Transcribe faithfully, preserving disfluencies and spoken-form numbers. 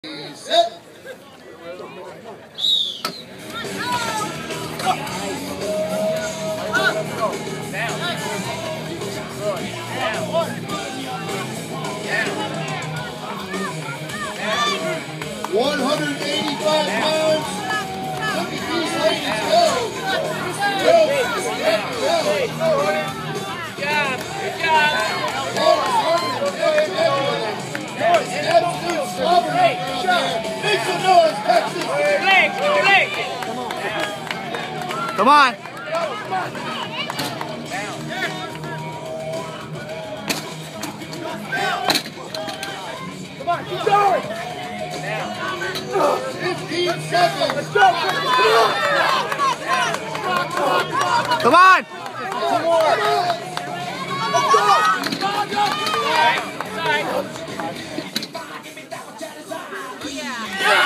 Set. one hundred eighty-five pounds. Look at these ladies go. Go. Go. Good job. Good job. Absolute stubborn out there. Make some noise, Texas. Legs, legs. Come on. Come on, keep going. fifteen seconds. Let's go. Come on. Two more. Let's go. Side. Side. Yeah.